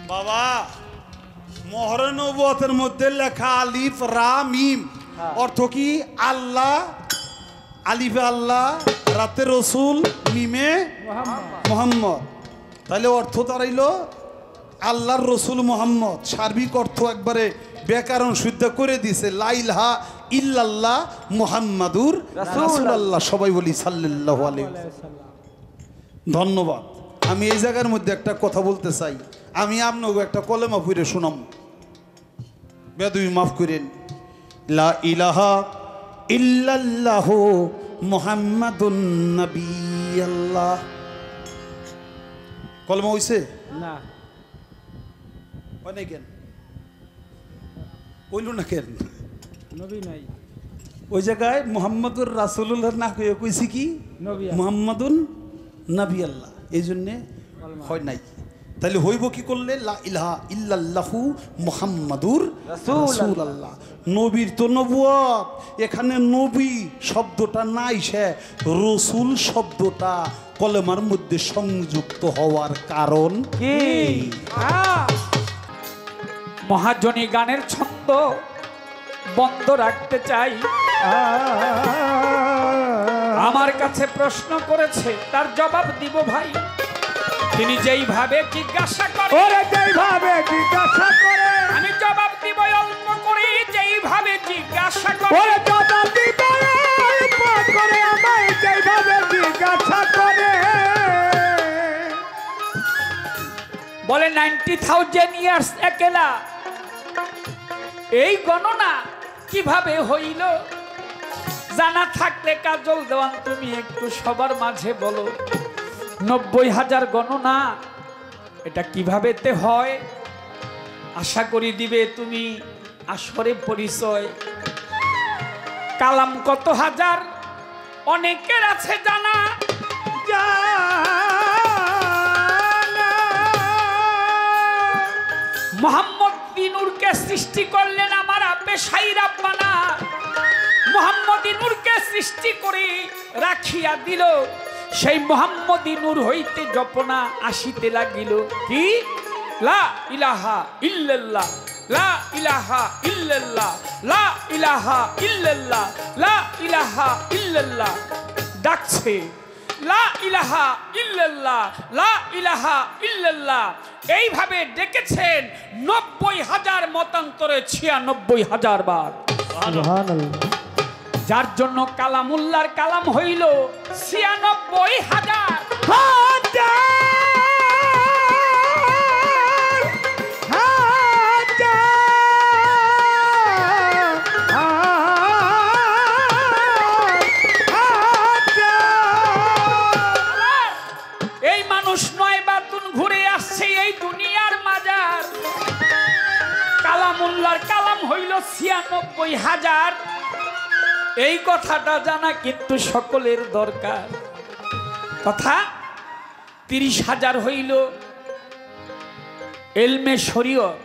বাবা মোহরে নবুয়তের মধ্যে লেখা আলিফ রা মিম অর্থ কি? আল্লাহ, আলিফে আল্লাহ, রাতে রসুল, মিমে মোহাম্মদ। তাহলে অর্থ দাঁড়াইল আল্লাহর রসুল মোহাম্মদ। সার্বিক অর্থ একবারে ব্যাকরণ শুদ্ধ করে দিছে, লা ইলাহা ইল্লাল্লাহ মুহাম্মাদুর রাসূলুল্লাহ। সবাই বলি সাল্লাল্লাহু আলাইহি ওয়াসাল্লাম। ধন্যবাদ। আমি এই জায়গার মধ্যে একটা কথা বলতে চাই। আমি আপনাকে একটা কলেমা পড়ে শুনাম, বেদবি মাফ করেন। লা ইলাহা ইল্লাল্লাহু মুহাম্মাদুন নবিয়াল্লাহ। কলেমা হইছে না? হয় নাই কেন? কইল না কেন? নবী নাই ওই জায়গায় মুহাম্মাদুর রাসূলুল্লাহ না কইয়া কইছি কি নবী মুহাম্মাদুন নবী আল্লাহ, এই জন্যে হয় নাই। তাহলে হইব কি করলে? লা ইলাহা ইল্লাল্লাহু মুহাম্মাদুর রাসূলুল্লাহ। নবীর তো নবুয়ত, এখানে নবী শব্দটা নাই, সে রসুল শব্দটা কলেমার মধ্যে সংযুক্ত হওয়ার কারণ কি? মহাজনী গানের ছন্দ বন্ধ রাখতে চাই। আমার কাছে প্রশ্ন করেছে, তার জবাব দিব ভাই। তিনি যেইভাবে জিজ্ঞাসা করে, আমি জবাব দিব অল্প করে। যেইভাবে জিজ্ঞাসা করে বলে 90,000 ইয়ার্স একেলা। এই গণনা কিভাবে হইল? জানা থাকলে কাজল দেওয়ান তুমি একটু সবার মাঝে বলো। 90,000 গণনা এটা কিভাবেতে হয়? আশা করি দিবে তুমি আসরে পরিচয়। কালাম কত হাজার অনেকের আছে জানা। মোহাম্মদ নূরকে সৃষ্টি করলেন আমার আব্বে শাহী রাব্বানা। মোহাম্মদ নূরকে সৃষ্টি করে রাখিয়া দিল, সেই মোহাম্মদ নূর হইতে জপনা আসিতে লাগিল। কি? লা ইলাহা ইল্লাল্লাহ, লা ইলাহা ইল্লাল্লাহ, লা ইলাহা ইল্লাল্লাহ, লা ইলাহা ইল্লাল্লাহ। ডাকছে লা ইলাহা ইল্লাল্লাহ, লা ইলাহা ইল্লাল্লাহ। এইভাবে ডেকেছেন 90,000 মতান্তরে 96,000 বার। যার জন্য কালামুল্লাহর কালাম হইল 96,000। এই মানুষ 9 বাতুন ঘুরে আসছে এই দুনিয়ার মাজার। কালামুল্লাহর কালাম হইল 96,000। এই কথাটা জানা কিন্তু সকলের দরকার। কথা 30,000 হইল ইলমে শরীয়ত,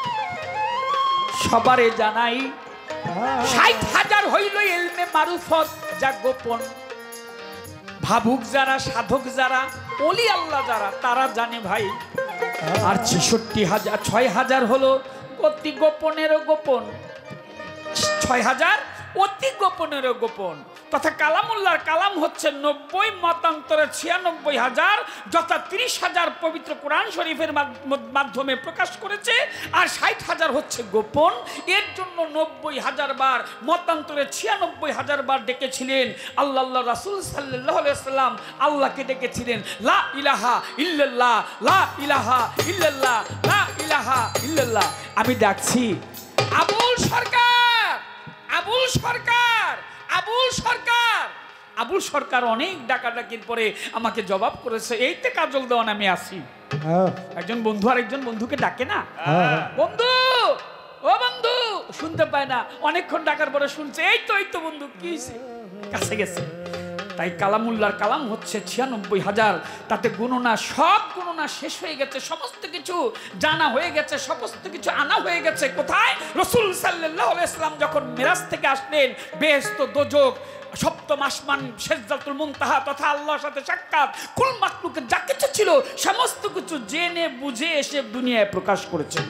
সবারে জানাই। 60,000 হইল ইলমে মারুফত, যা গোপন। ভাবুক যারা, সাধক যারা, ওলি আল্লাহ যারা, তারা জানে ভাই। আর 6,000 হলো অতি গোপনেরও গোপন। 6,000 অতি গোপনেরও গোপন। তথা কালামুল্লাহর কালাম হচ্ছে 90 মতান্তরে 96,000, যথা 30,000 পবিত্র কোরআন শরীফের মাধ্যমে প্রকাশ করেছে, আর 60,000 হচ্ছে গোপন। এর জন্য 90,000 বার মতান্তরে 96,000 বার ডেকেছিলেন আল্লাহ রাসূল সাল্লাল্লাহু আলাইহি ওয়াসাল্লাম। আল্লাহকে ডেকেছিলেন লা ইলাহা ইল্লাল্লাহ, লা ইলাহা ইল্লাল্লাহ, লা ইলাহা ইল্লাল্লাহ। আমি ডাকছি আবুল সরকার, আবুল সরকার, আবুল সরকার। আবুল সরকার অনেক ডাকাডাকির পরে আমাকে জবাব করেছে। এইতে কাজল দেওয়ান আমি আসি। একজন বন্ধু আর একজন বন্ধুকে ডাকে না, বন্ধু ও বন্ধু, শুনতে পায় না। অনেকক্ষণ ডাকার পরে শুনছে, এই তো বন্ধু, কি কাছে গেছে। তাই কালামুল্লাহর কালাম হচ্ছে 96,000। তাতে গণনা, সব গণনা শেষ হয়ে গেছে, সমস্ত কিছু জানা হয়ে গেছে, সমস্ত কিছু আনা হয়ে গেছে। কোথায়? রাসূল সাল্লাল্লাহু আলাইহি ওয়াসাল্লাম যখন মিরাজ থেকে আসলেন, বেহেশত, দোজখ, সপ্তম আসমান, সিদরাতুল মুনতাহা তথা আল্লাহর সাথে সাক্ষাৎ, কুল মাখলুকের যা কিছু ছিল সমস্ত কিছু জেনে বুঝে এসে দুনিয়ায় প্রকাশ করেছেন।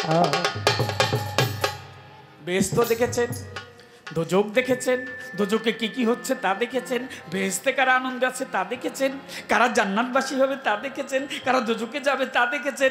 বেহেশত দেখেছেন, দোজক দেখেছেন, দোজকে কি কি হচ্ছে তা দেখেছেন, বেহেশতে কারা আনন্দ আছে তা দেখেছেন, কারা জান্নাতবাসী হবে তা দেখেছেন, কারা দোজকে যাবে তা দেখেছেন।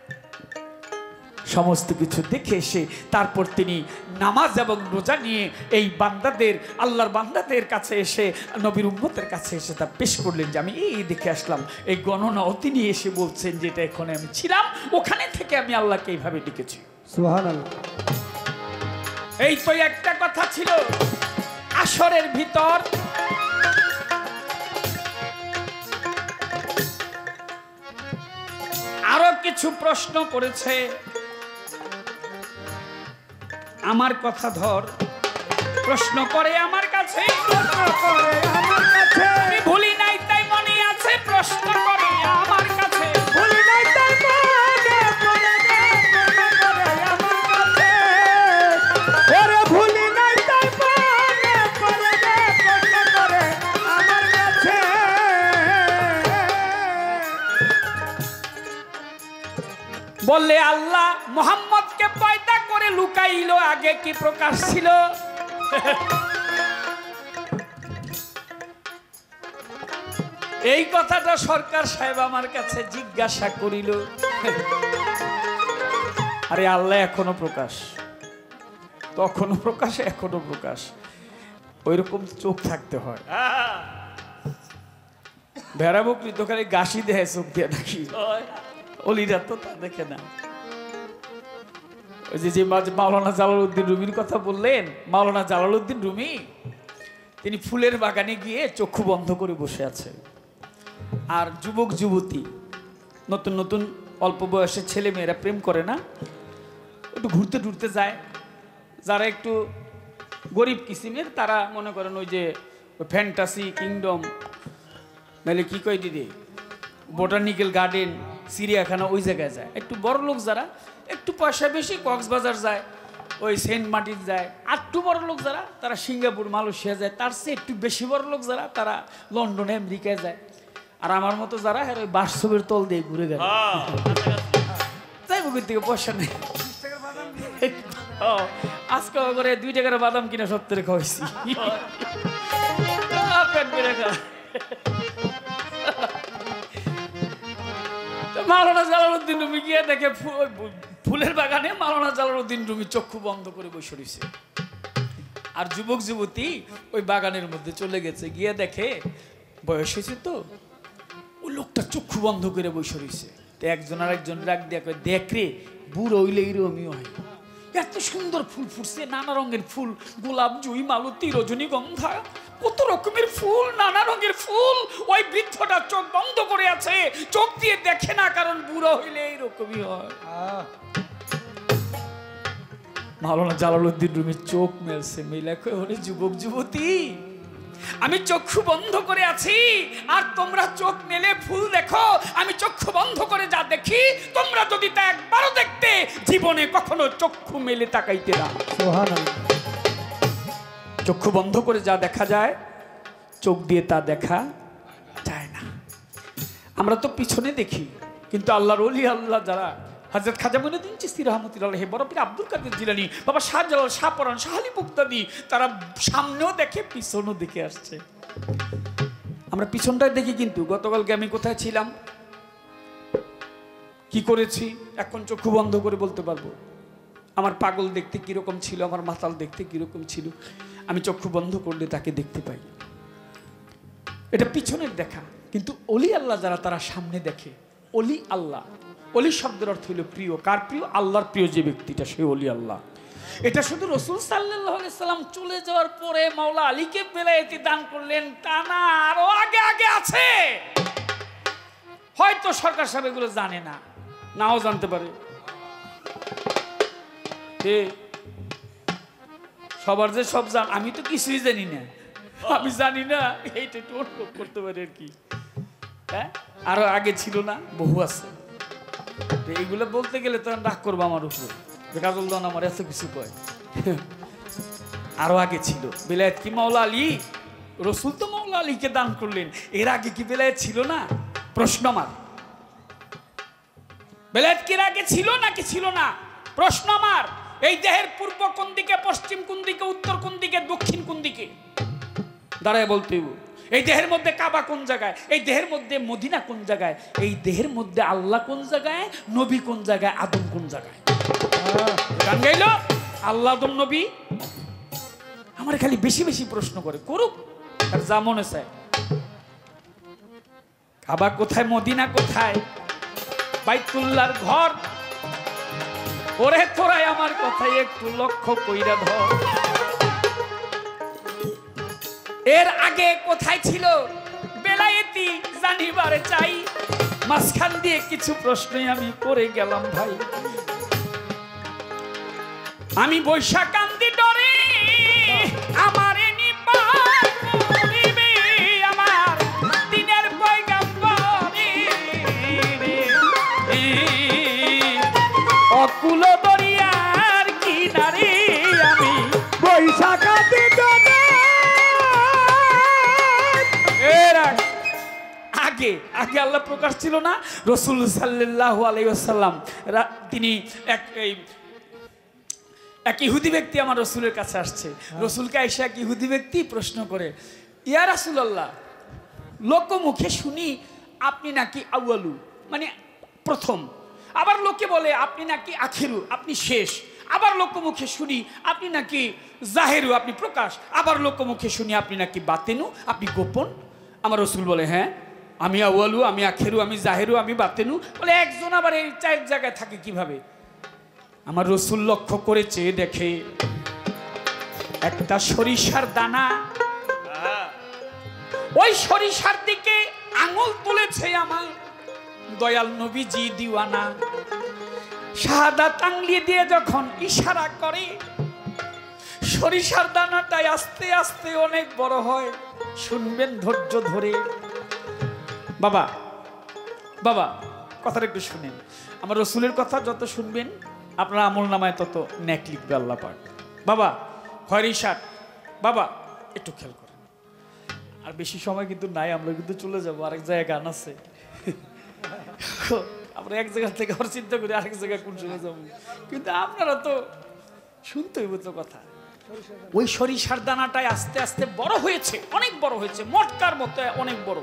সমস্ত কিছু দেখে এসে তারপর তিনি নামাজ এবং রোজা নিয়ে এই বান্দাদের, আল্লাহর বান্দাদের কাছে এসে, নবীর উম্মতের কাছে এসে তা পেশ করলেন যে আমি এই দেখে আসলাম। এই গণনাও তিনি এসে বলছেন যেটা এখানে আমি ছিলাম, ওখানে থেকে আমি আল্লাহকে এইভাবে ডেকেছি। সুবহানাল্লাহ। এই তো একটা কথা ছিল আসরের ভিতর। আরো কিছু প্রশ্ন করেছে, আমার কথা ধর, প্রশ্ন করে আমার কাছে, আমি ভুলি নাই তাই মনে আছে, প্রশ্ন করে আমার কাছে, ভুলি নাই তাই মনে পড়ে আমার কাছে, ওরে ভুলি নাই তাই মনে পড়ে প্রশ্ন করে আমার কাছে। বললে আল্লাহ মুহাম্মদকে পয়দা করে লুকাইলো, আগে কি প্রকাশ ছিল? এই কথাটা সরকার সাহেব আমার কাছে জিজ্ঞাসা করিল। আরে আল্লাহ এখনো প্রকাশ, তখনও প্রকাশ, এখনো প্রকাশ, ওইরকম চোখ থাকতে হয়। ভেড়া বকরি তো খালি গাছি দেয় চোখ দিয়ে নাকি, অলিরা তো তা দেখে না। ওই যে মাওলানা জালালউদ্দিন রুমির কথা বললেন, মাওলানা জালালউদ্দিন রুমি তিনি ফুলের বাগানে গিয়ে চক্ষু বন্ধ করে বসে আছে, আর যুবক যুবতী, নতুন নতুন অল্প বয়সের ছেলে মেয়েরা প্রেম করে না, একটু ঘুরতে টুরতে যায়, যারা একটু গরিব কিসিমের তারা মনে করেন ওই যে ফ্যান্টাসি কিংডম, নাহলে কি কয় দিদি, বোটানিক্যাল গার্ডেন, চিড়িয়াখানা, ওই জায়গায় যায়। একটু বড় লোক যারা একটু পয়সা বেশি কক্সবাজার যায়, ওই সেন্ট মার্টিন যায়। আর একটু বড় লোক যারা তারা সিঙ্গাপুর, মালয়েশিয়া যায়। তার চেয়ে একটু বেশি বড় লোক যারা তারা লন্ডনে, আমেরিকায় যায়। আর আমার মতো যারা ওই বাসবের তল দিয়ে ঘুরে গেল, যাই বুকের থেকে পয়সা নেই। আজকে করে 2 টাকার বাদাম কিনে 70 খাওয়াইছি, পেট বেড়ে খা। মাওলানা জালালউদ্দিন রুমি গিয়ে দেখে ফুলের বাগানে মাওলানা জালালউদ্দিন রুমি চক্ষু বন্ধ করে বসে রয়েছে, আর যুবক যুবতী ওই বাগানের মধ্যে চলে গেছে। গিয়ে দেখে বয়স হয়েছে তো, ওই লোকটা চক্ষু বন্ধ করে বসে রয়েছে। তো একজন আর একজন রাগ দিয়ে কয়, দেখ রে বুড়ো হইলে এরকমই হয়, এত সুন্দর ফুল ফুটছে, নানা রঙের ফুল, গোলাপ, জুই, মালতী, রজনীগন্ধা, কত রকমের ফুল, নানা রঙের ফুল। ওই বৃদ্ধটা চোখ বন্ধ করে আছে, চোখ দিয়ে দেখে না, কারণ বুড়ো হইলে এইরকমই হয়। মাওলানা জালালউদ্দিন রুমি চোখ মেলছে, মিলে কয়, ওরে যুবক যুবতী, আমি চক্ষু বন্ধ করে আছি আর তোমরা চোখ মেলে ফুল দেখো। আমি চক্ষু বন্ধ করে যা দেখি, তোমরা যদি তা একবারও দেখতে, জীবনে কখনো চক্ষু মেলে তাকাইতে না। সুবহানাল্লাহ। চক্ষু বন্ধ করে যা দেখা যায়, চোখ দিয়ে তা দেখা যায় না। আমরা তো পিছনে দেখি, কিন্তু আল্লাহর ওলি আল্লাহ যারা, হযরত খাজা মুঈনুদ্দিন চিশতি রাহমাতুল্লাহ আলাইহি, বড় পীর আব্দুল কাদের জিলানী, বাবা শাহজালাল, শাহপরান, শাহ আলী মুক্তাদি, তারা সামনেও দেখে, পিছনেও দেখে আসছে। আমরা পিছনটাই দেখি, কিন্তু গতকালকে আমি কোথায় ছিলাম, কি করেছি, এখন চক্ষু বন্ধ করে বলতে পারবো। আমার পাগল দেখতে কিরকম ছিল, আমার মাতাল দেখতে কিরকম ছিল, আমি চক্ষু বন্ধ করলে তাকে দেখতে পাই। এটা পিছনের দেখা। কিন্তু অলি আল্লাহ যারা, তারা সামনে দেখে। অলি আল্লাহ, অলি শব্দের অর্থ হলো প্রিয়। কার প্রিয়? আল্লাহর প্রিয় যে ব্যক্তিটা, সে অলি আল্লাহ। এটা শুধু রাসূল সাল্লাল্লাহু আলাইহি সাল্লাম চলে যাওয়ার পরে মাওলা আলীকে বেলায়েতি দান করলেন তা না, আরো আগে আগে আছে। হয়তো সরকার সাহেব এগুলো জানে না, নাও জানতে পারে। সবার যে সব জান, আমি তো কিছুই জানি না, আমি জানি না, এইটা একটু অনুভব করতে পারি আর কি। হ্যাঁ, আরো আগে ছিল না, বহু আছে। এইগুলো বলতে গেলে তো রাগ করবো আমার উপর, কাজল দান আমার এত কিছু কয়। আরো আগে ছিল বেলায়েত কি মাওলা আলী রসুল তো মৌলা আলীকে দান করলেন, এর আগে কি বেলায়েত ছিল না? প্রশ্ন আমার, বেলায়েত কি এর আগে ছিল নাকি ছিল না? প্রশ্ন আমার। এই দেহের পূর্ব কোন দিকে, পশ্চিম কোন দিকে, উত্তর কোন দিকে, দক্ষিণ কোন দিকে? দাঁড়ায় বলতে হইব। এই দেহের মধ্যে কাবা কোন জায়গায়, এই দেহের মধ্যে মদিনা কোন জায়গায়, এই দেহের মধ্যে আল্লাহ কোন জায়গায়, নবী কোন জায়গায়, আদম কোন জায়গায়? গান গাইল আল্লাহ আদম নবী। আমার খালি বেশি বেশি প্রশ্ন করে, করুক, আর যা মনে চায়। কাবা কোথায়, মদিনা কোথায়, বাইতুল্লাহর ঘর, ওরে তোরাই আমার কথাই একটু লক্ষ্য কইরা ধর। এর আগে কোথায় ছিল বেলায়েতি জানিবারে চাই। মাঝখান দিয়ে কিছু প্রশ্নই আমি করে গেলাম ভাই। আমি বৈশাখ কান্দি ডরে আমার আমার দিনের পয়গাম্বরে অকুল দরিয়ার কিনারে আমি বৈশাখ কান্দি ডরে। আগে আগে আল্লাহ প্রকাশ ছিল না। রসুল সাল্লাল্লাহু আলাইহি ওয়াসাল্লাম তিনি এক ইহুদি ব্যক্তি আমার রসুলের কাছে আসছে। রসুলকে আইসা এক ইহুদি ব্যক্তি প্রশ্ন করে, ইয়া রাসূলুল্লাহ, লোকমুখে শুনি আপনি নাকি আউয়ালু, মানে প্রথম। আবার লোকে বলে আপনি নাকি আখিরু, আপনি শেষ। আবার লোকমুখে শুনি আপনি নাকি জাহেরু, আপনি প্রকাশ। আবার লোকমুখে শুনি আপনি নাকি বাতেনু, আপনি গোপন। আমার রসুল বলে, হ্যাঁ আমি আউয়ালু, আমি আখিরু, আমি জাহেরু, আমি বাতেনু। বলে একজন আবার এই 4 জায়গায় থাকে কিভাবে? আমার রসুল লক্ষ্য করেছে, দেখে একটা সরিষার দানা, ওই সরিষার দিকে আঙুল তুলেছে আমার দয়াল নবীজি দিওয়ানা। শাহাদাত আঙ্গুলি দিয়ে যখন ইশারা করে, সরিষার দানাটাই আস্তে আস্তে অনেক বড় হয়। শুনবেন ধৈর্য ধরে। বাবা বাবা কথাটা একটু শুনেন। আমার রসুলের কথা যত শুনবেন আপনার আমল নামায় তত নেক লিখবে আল্লাহ পাক। বাবা খয়রি শার্ট, বাবা একটু খেয়াল করেন। আর বেশি সময় কিন্তু নাই, আমরা কিন্তু চলে যাবো, আরেক জায়গায় গান আছে। আমরা এক জায়গা থেকে আবার চিন্তা করি আরেক জায়গায় কোন সময় যাবো, কিন্তু আপনারা তো শুনতে হইব তো কথা। ওই সরিষার দানাটাই আস্তে আস্তে বড় হয়েছে, অনেক বড় হয়েছে, মটকার মতো অনেক বড়।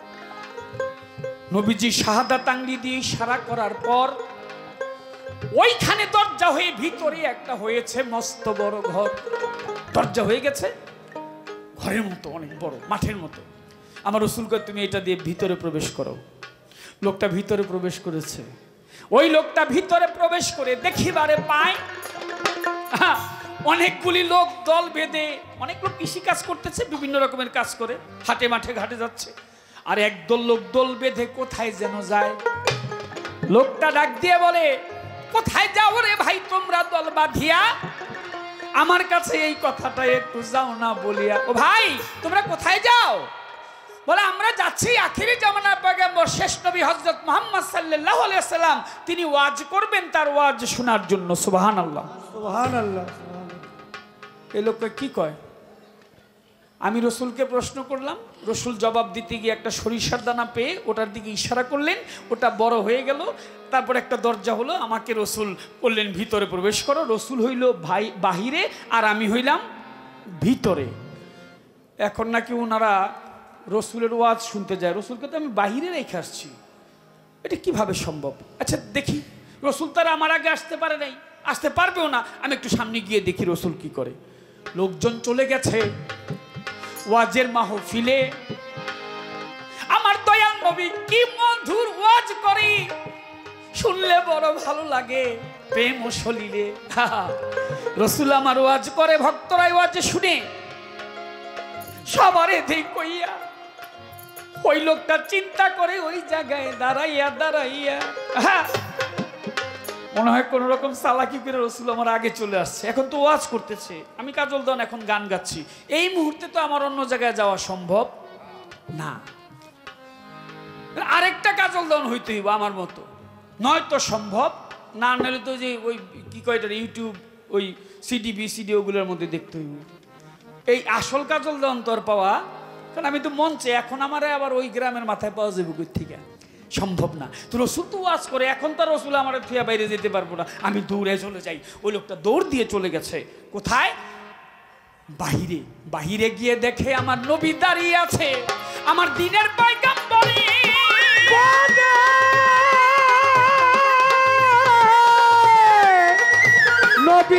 নবীজি শাহাদাত আঙ্গুলি দিয়ে ইশারা করার পর ওইখানে দরজা হয়ে ভিতরে একটা হয়েছে মস্ত বড় ঘর। দরজা হয়ে গেছে ঘরের মতো, অনেক বড়, মাঠের মতো। আমার রসুলকে তুমি এটা দিয়ে ভিতরে প্রবেশ করো। লোকটা ভিতরে প্রবেশ করেছে। ওই লোকটা ভিতরে প্রবেশ করে দেখিবারে পায় অনেকগুলি লোক দল বেঁধে, অনেক লোক কৃষি কাজ করতেছে, বিভিন্ন রকমের কাজ করে, হাটে মাঠে ঘাটে যাচ্ছে। আর একদল লোক দল বেঁধে কোথায় যেন যায়। লোকটা ডাক দিয়ে বলে, কোথায় যাও রে ভাই তোমরা দল বাঁধিয়া? আমার কাছে এই কথাটা একটু যাও না বলিয়া। ও ভাই তোমরা কোথায় যাও? বলে আমরা যাচ্ছি আখিরি জামানার পয়গম্বর শেষ নবী হযরত মুহাম্মদ সাল্লাল্লাহু আলাইহি ওয়াসাল্লাম, তিনি ওয়াজ করবেন, তার ওয়াজ শোনার জন্য। সুবহানাল্লাহ সুবহানাল্লাহ। এই লোকটা কি কয়? আমি রসুলকে প্রশ্ন করলাম, রসুল জবাব দিতে গিয়ে একটা সরিষার দানা পেয়ে ওটার দিকে ইশারা করলেন, ওটা বড় হয়ে গেল। তারপর একটা দরজা হলো, আমাকে রসুল বললেন ভিতরে প্রবেশ করো। রসুল হইল ভাই বাহিরে আর আমি হইলাম ভিতরে। এখন নাকি ওনারা রসুলের ওয়াজ শুনতে যায়। রসুলকে তো আমি বাহিরে রেখে আসছি, এটা কিভাবে সম্ভব? আচ্ছা দেখি। রসুল তারা আমার আগে আসতে পারে নাই, আসতে পারবেও না। আমি একটু সামনে গিয়ে দেখি রসুল কি করে। লোকজন চলে গেছে ওয়াজের মাহফিলে। আমার দয়াল নবী কি মধুর ওয়াজ করে, শুনলে বড় ভালো লাগে, প্রেম ও সলিলে। রসুল আমার ওয়াজ করে, ভক্তরা ওয়াজ শুনে সবারে দেই কইয়া। ওই লোকটা চিন্তা করে ওই জায়গায় দাঁড়াইয়া দাঁড়াইয়া, মনে হয় কোন রকম চালাকি করে রসুল আমার আগে চলে আসছে। এখন তো ওয়াজ করতেছে, আমি কাজল দান এখন গান গাচ্ছি, এই মুহূর্তে তো আমার অন্য জায়গায় যাওয়া সম্ভব না। আরেকটা কাজল দান হইতে হইব আমার মতো, নয়তো সম্ভব না। নাহলে তো যে ওই কি কয় ইউটিউব, ওই সিডি বিসিডি ওগুলোর মধ্যে দেখতে হইব। এই আসল কাজল দান তো আর পাওয়া কারণ আমি তো মঞ্চে, এখন আমারে আবার ওই গ্রামের মাথায় পাওয়া যাবে কই থেকে? সম্ভব না। তো রসুল তো ওয়াজ করে, এখন তার রসুল আমার থুয়া বাইরে যেতে পারবো না, আমি দৌড়ে চলে যাই। ওই লোকটা দৌড় দিয়ে চলে গেছে কোথায়? বাহিরে। বাহিরে গিয়ে দেখে আমার নবী দাঁড়িয়ে আছে, আমার দ্বীনের পয়গম্বরী নবী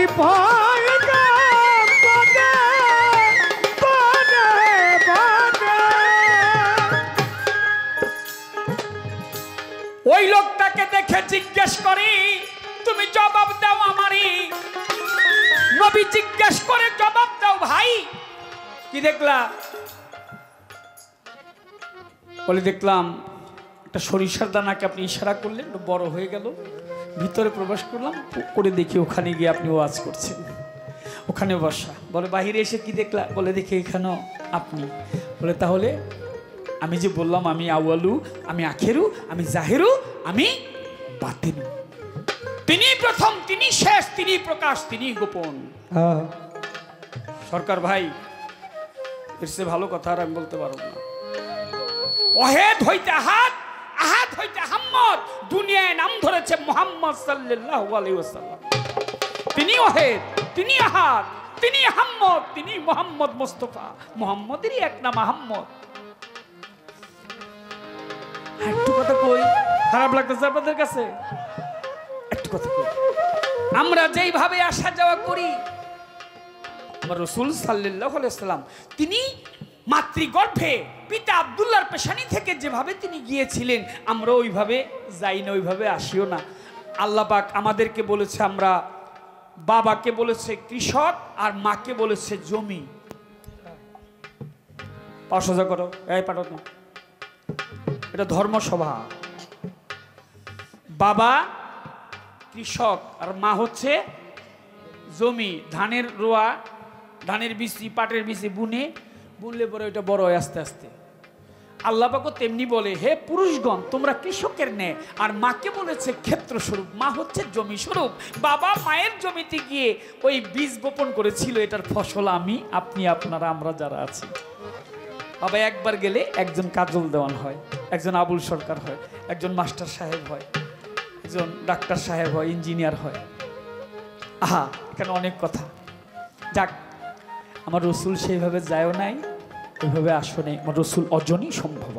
ওই লোকটাকে দেখে জিজ্ঞেস করি, তুমি জবাব দাও আমারই। নবী জিজ্ঞেস করে জবাব দাও ভাই, কি দেখলা? বলে দেখলাম একটা সরিষার দানাকে আপনি ইশারা করলেন, বড় হয়ে গেল, ভিতরে প্রবেশ করলাম, করে দেখি ওখানে গিয়ে আপনি ওয়াজ করছেন, ওখানে বসা। বলে বাহিরে এসে কি দেখলা? বলে দেখি এখানেও আপনি। বলে তাহলে আমি যে বললাম আমি আউয়ালু, আমি আখেরু, আমি জাহেরু, আমি বাতিনু, তিনি প্রথম, তিনি শেষ, তিনি প্রকাশ, তিনি গোপন। সরকার ভাই, এর চেয়ে ভালো কথা আর আমি বলতে পারব না। ওয়াহেদ হইতে আহাদ, আহাদ হইতে আহমদ, দুনিয়ায় নাম ধরেছে মুহাম্মদ সাল্লাল্লাহু আলাইহি ওয়াসাল্লাম। তিনি ওয়াহেদ, তিনি আহাদ, তিনি আহমদ, তিনি মুহাম্মদ মুস্তাফা। মুহাম্মদেরই এক নাম আহমদ। একটু কথা কই, খারাপ লাগতেছে আপনাদের কাছে? একটু কথা কই, আমরা যেইভাবে আসা যাওয়া করি, আমার রাসূল সাল্লাল্লাহু আলাইহি ওয়াসাল্লাম তিনি মাতৃগর্ভে পিতা আব্দুল্লাহর পেশানি থেকে যেভাবে তিনি গিয়েছিলেন, আমরা ওইভাবে যাই না, ওইভাবে আসিও না। আল্লাহ পাক আমাদেরকে বলেছে, আমরা বাবাকে বলেছে কৃষক আর মাকে বলেছে জমি। পাশা করো, এই পাঠক না, এটা ধর্মসভা। বাবা কৃষক আর মা হচ্ছে জমি। ধানের রোয়া, ধানের বিচি, পাটের বিচি বুনলে পরে ওইটা বড় হয় আস্তে আস্তে। আল্লাহ পাকও তেমনি বলে, হে পুরুষগণ, তোমরা কৃষকের ন্যায়। আর মাকে বলেছে ক্ষেত্র স্বরূপ, মা হচ্ছে জমি স্বরূপ। বাবা মায়ের জমিতে গিয়ে ওই বীজ বপন করেছিল, এটার ফসল আমি, আপনি, আপনারা, আমরা যারা আছি। বাবা একবার গেলে একজন কাজল দেওয়ান হয়, একজন আবুল সরকার হয়, একজন মাস্টার সাহেব হয়, একজন ডাক্তার সাহেব হয়, ইঞ্জিনিয়ার হয়। আহা, এখানে অনেক কথা। যাক, আমার রসুল সেইভাবে যায়ও নাই, ওইভাবে আসো নেই। আমার রসুল অজনী সম্ভব।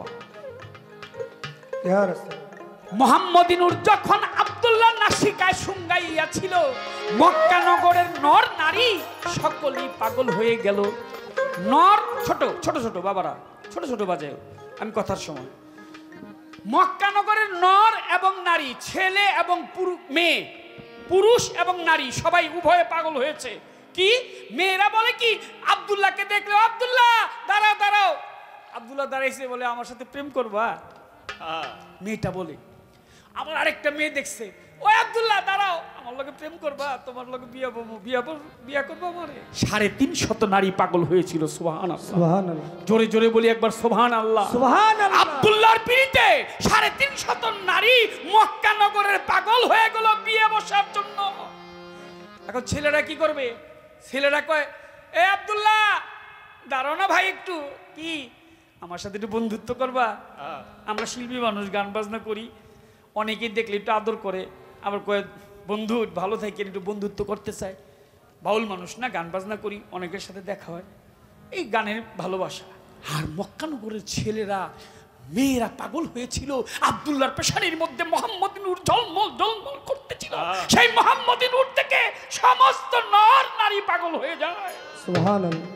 মুহাম্মদিনুর যখন আব্দুল্লাহ নাসিকায় শুঙ্গাইয়াছিল, মক্কা নগরের নর নারী সকলেই পাগল হয়ে গেল। নর ছোট ছোট ছোট বাবারা, ছোট ছোট বাজে আমি কথার সময়। মক্কা নগরের নর এবং নারী, ছেলে এবং মেয়ে, পুরুষ এবং নারী সবাই উভয়ে পাগল হয়েছে। কি মেয়েরা বলে কি, আব্দুল্লাহকে দেখলে, আব্দুল্লাহ দাঁড়াও দাঁড়াও। আব্দুল্লাহ দাঁড়াইছে, বলে আমার সাথে প্রেম করবা? মেয়েটা বলে। আবার আরেকটা মেয়ে দেখছে, ওই আব্দুল্লাহ দাঁড়াও, আমার লগে প্রেম করবা, তোমার লগে বিয়া করবো আমারে। 350 নারী পাগল হয়েছিল। সুবহানাল্লাহ, সুবহানাল্লাহ, জোরে জোরে বলি একবার সুবহানাল্লাহ, সুবহানাল্লাহ। আব্দুল্লাহর পিড়িতে 350 নারী মক্কা নগরের পাগল হয়ে গেল বিয়ে বসার জন্য। এখন ছেলেরা কি করবে? ছেলেরা কয়, এ আব্দুল্লাহ দাঁড়াও না ভাই, একটু কি আমার সাথে একটু বন্ধুত্ব করবা? আমরা শিল্পী মানুষ, গান বাজনা করি, অনেকেই দেখলে একটু আদর করে, আবার কয়ে বন্ধু ভালো থাকে, একটু বন্ধুত্ব করতে চায়। বাউল মানুষ না, গান বাজনা করি, অনেকের সাথে দেখা হয়, এই গানের ভালোবাসা। আর মক্কানগরের ছেলেরা মেয়েরা পাগল হয়েছিল। আব্দুল্লাহর পেশানির মধ্যে মোহাম্মদ নূর ঝলমল ঝলমল করতেছিল। সেই মোহাম্মদ নূর থেকে সমস্ত নর নারী পাগল হয়ে যায়। সুবহানাল্লাহ।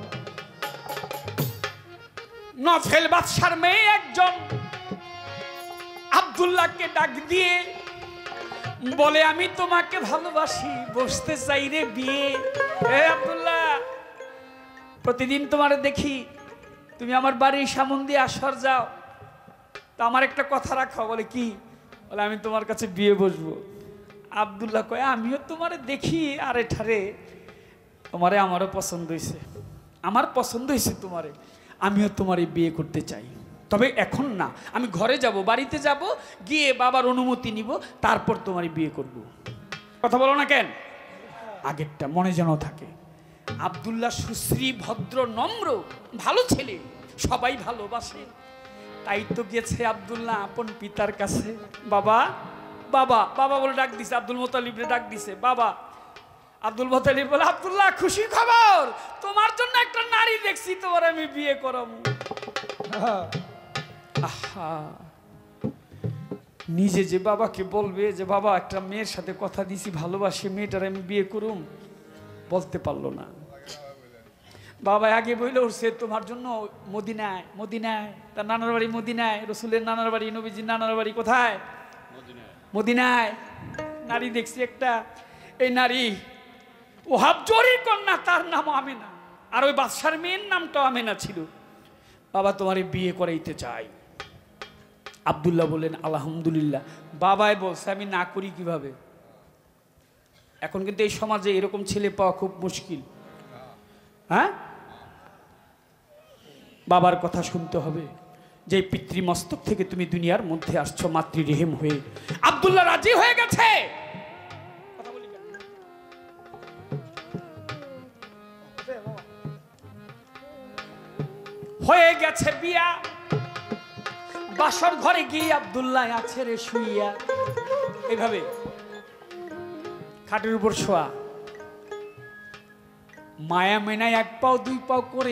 নফেল বাদশার মেয়ে একজন আব্দুল্লাহকে ডাক দিয়ে বলে, আমি তোমাকে ভালোবাসি, বসতে চাই রে বিয়ে। এ আব্দুল্লাহ, প্রতিদিন তোমারে দেখি, তুমি আমার বাড়ির সামন দিয়ে আসর যাও, তা আমার একটা কথা রাখো। বলে কি? বলে আমি তোমার কাছে বিয়ে বসবো। আব্দুল্লাহ কয়, আমিও তোমারে দেখি আরে ঠারে, তোমারে আমারও পছন্দ হয়েছে, আমার পছন্দ হয়েছে তোমারে, আমিও তোমারে বিয়ে করতে চাই, তবে এখন না, আমি ঘরে যাব, বাড়িতে যাব, গিয়ে বাবার অনুমতি নিব, তারপর তোমারে বিয়ে করব। কথা বলো না কেন? আগেরটা মনে যেন থাকে। আব্দুল্লাহ সুশ্রী, ভদ্র, নম্র, ভালো ছেলে, সবাই ভালোবাসে। তাই তো গেছে আব্দুল্লাহ আপন পিতার কাছে, বাবা বাবা বাবা বলে ডাক দিছে, আব্দুল মুতালিবরে ডাক দিছে বাবা। আব্দুল মুতালিব বলে, আব্দুল্লাহ খুশি খবর, তোমার জন্য একটা নারী দেখছি, তোমার আমি বিয়ে করাবো। আহা, নিজে যে বাবাকে বলবে যে বাবা একটা মেয়ের সাথে কথা দিছি ভালোবাসে, মেয়েটার আমি বিয়ে করুম, বলতে পারলো না। বাবা আগে বইলে উঠছে তোমার জন্য মদিনায়, মদিনায় তার নানার বাড়ি মদিনায়, রসুলের নানার বাড়ি, নবীজির নানার বাড়ি কোথায়? মদিনায়। নারী দেখছি একটা, এই নারী ওহাব জরির কন্যা, তার নাম আমেনা, আর ওই বাদশার মেয়ের নামটাও আমেনা ছিল। বাবা তোমার বিয়ে করাইতে চাই। আব্দুল্লাহ বললেন আলহামদুলিল্লাহ। বাবাই বলছে আমি না করি কিভাবে? এখন কিন্তু এই সমাজে এরকম ছেলে পাওয়া খুব মুশকিল। হ্যাঁ, বাবার কথা শুনতে হবে, যে পিতৃমস্তক থেকে তুমি দুনিয়ার মধ্যে আসছো মাতৃরেহেম হয়ে। আব্দুল্লাহ রাজি হয়ে গেছে। হয়ে গেছে বিয়া। বাসর ঘরে গিয়ে আব্দুল্লাহ আছে রে শুইয়া, এইভাবে খাটের উপর শোয়া। মায়া মেনায় এক পাও দুই পাও করে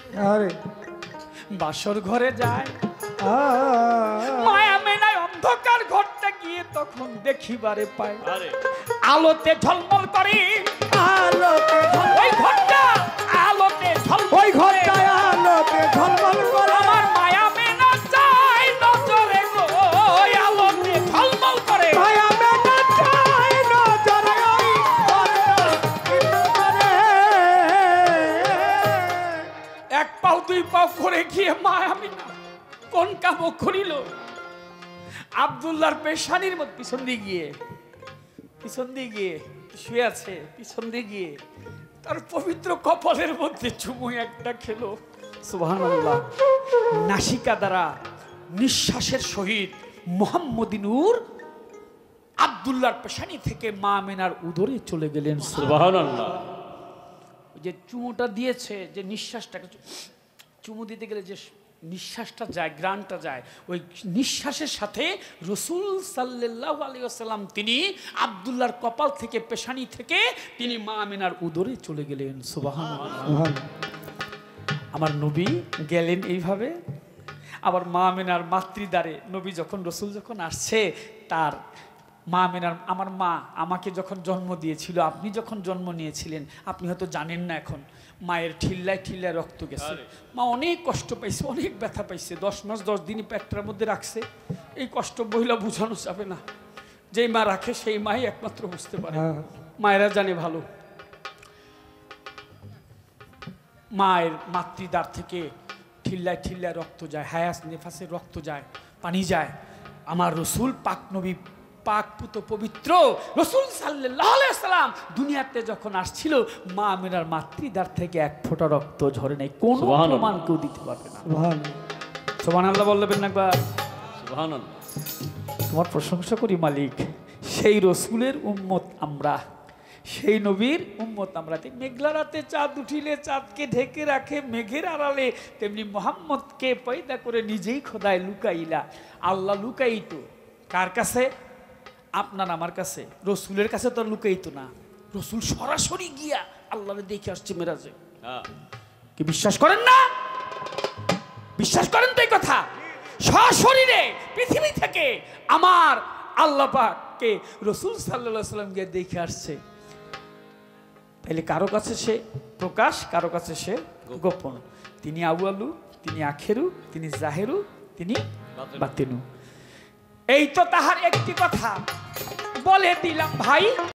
বাসর ঘরে যায়। মায়া মেনায় অন্ধকার ঘরটা গিয়ে তখন দেখিবারে পায়, আলোতে ঝলমল করে, আলোতে ওই ঘরটা আলোতে ঝলমল, ওই ঘরটায় আলোতে ঝলমল করে। আমার মায়া মেনা চাই নজরে গো, ওই আলোতে ঝলমল করে। মায়া মেনা চাই নজরে, ওই ঘরটা এক পাও দুই পাও করে গিয়ে মায়া মেনা কোন কাম করিল? আব্দুল্লাহর পেশানির মধ্যে পিছন দিয়ে গিয়ে শুয়ে আছে, পিছন দিয়ে গিয়ে তার পবিত্র কপালের মধ্যে চুমু একটা খেলো। সুবহানাল্লাহ। নাসিকা দ্বারা নিঃশ্বাসের সহিত মুহাম্মদী নূর আব্দুল্লাহর পেশানি থেকে মা আমেনার উদরে চলে গেলেন। সুবহানাল্লাহ। যে চুমুটা দিয়েছে, যে নিঃশ্বাসটাকে চুমু দিতে গেলে যে নিঃশ্বাসটা যায়, গ্রানটা যায়, ওই নিঃশ্বাসের সাথে রসুল সাল্লাল্লাহু আলাইহি ওয়াসাল্লাম তিনি আব্দুল্লাহর কপাল থেকে, পেশানি থেকে তিনি মা আমেনার উদরে চলে গেলেন। সুবহানাল্লাহ। আমার নবী গেলেন এইভাবে। আবার মা আমেনার মাতৃদ্বারে নবী যখন, রসুল যখন আসছে, তার মা আমেনার, আমার মা আমাকে যখন জন্ম দিয়েছিল, আপনি যখন জন্ম নিয়েছিলেন, আপনি হয়তো জানেন না, এখন মায়ের ঠিল্লায় ঠিল্লায় রক্ত গেছে, মা অনেক কষ্ট পাইছে, অনেক ব্যথা পাইছে, 10 মাস 10 দিনই পেটটার মধ্যে রাখছে। এই কষ্ট বইলা বোঝানো যাবে না, যেই মা রাখে সেই মাই একমাত্র বুঝতে পারে, মায়েরা জানে ভালো। মায়ের মাতৃদ্বার থেকে ঠিল্লায় ঠিল্লায় রক্ত যায়, হায়াস নেফাসের রক্ত যায়, পানি যায়। আমার রসুল পাক নবী, পাক পুত পবিত্র রসুল সাল্লাল্লাহু আলাইহি ওয়াসাল্লাম দুনিয়াতে যখন আসছিল, মা আমেনার মাতৃদ্বার থেকে এক ফোঁটা রক্ত ঝরে নাই। কোন প্রমাণ কেউ দিতে পারবে না। সুবহানাল্লাহ বলবেন না একবার? সুবহানাল্লাহ। তোমার প্রশংসা করি মালিক। সেই রসুলের উম্মত আমরা, সেই নবীর উম্মত আমরা। মেঘলা রাতে চাঁদ উঠিলে চাঁদকে ঢেকে রাখে মেঘের আড়ালে, তেমনি মুহাম্মদকে পয়দা করে নিজেই খোদায় লুকাইলা। আল্লাহ লুকাইতো কার কাছে? আপনার আমার কাছে। রসুলের কাছে তো লুকাইতো না, রসুল সরাসরি গিয়া আল্লাহরে দেখে আসছে মেরাজে। কি বিশ্বাস করেন না? বিশ্বাস করেন তো এই কথা? সশরীরে পৃথিবী থেকে আমার আল্লাহ পাককে রসুল সাল্লাল্লাহু আলাইহি ওয়াসাল্লাম গিয়ে দেখে আসছে। তাহলে কারো কাছে সে প্রকাশ, কারো কাছে সে গোপন। তিনি আউয়ালু, তিনি আখেরু, তিনি জাহেরু, তিনি বাতিনু। এই তো তাহার একটি কথা বলে দিলাম ভাই।